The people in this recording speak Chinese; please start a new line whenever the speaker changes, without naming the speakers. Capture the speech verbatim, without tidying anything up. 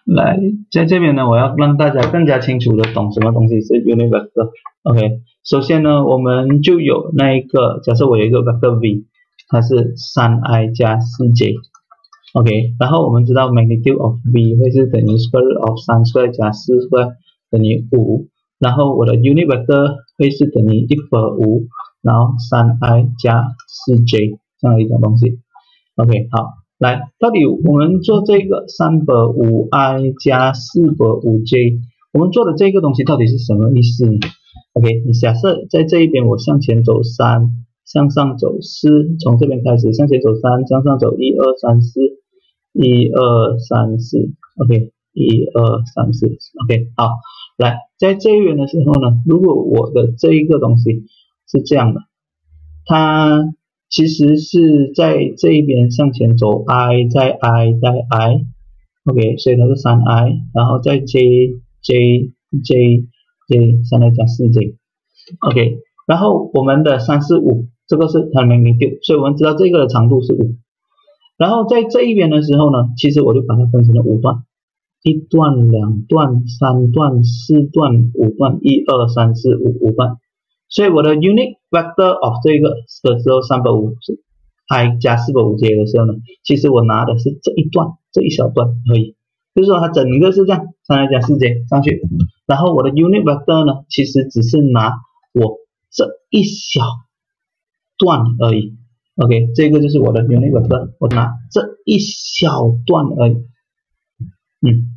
来，在这边呢，我要让大家更加清楚的懂什么东西是 unit vector。OK， 首先呢，我们就有那一个，假设我有一个 vector v， 它是 三 i 加 四 j。OK， 然后我们知道 magnitude of v 会是等于 square root of 三 square 加四 square 等于五，然后我的 unit vector 会是等于一和五，然后 三 i 加 四 j 这样的一种东西。OK， 好。来，到底我们做这个 三和五 i 加四和五 j， 我们做的这个东西到底是什么意思呢 ？OK， 你假设在这一边我向前走三，向上走四，从这边开始向前走三，向上走一二三四，一二三四 ，OK， 一二三四 ，OK， 好，来，在这一边的时候呢，如果我的这一个东西是这样的，它其实是在这一边向前走 i 再 i 再 i，OK， 所以它是 三 i， 然后再 j j j j 三 i 加 四 j，OK， 然后我们的三四五这个是它的 magnitude， 所以我们知道这个的长度是五。然后在这一边的时候呢，其实我就把它分成了五段，一段、两段、三段、四段、五段，一二三四五五段。所以我的 unit vector of 这个的时候三百五十 i 加四百五 j 的时候呢，其实我拿的是这一段这一小段而已，就是说它整个是这样 三 i 加四 j 上去，然后我的 unit vector 呢，其实只是拿我这一小段而已。OK， 这个就是我的 unit vector， 我拿这一小段而已。嗯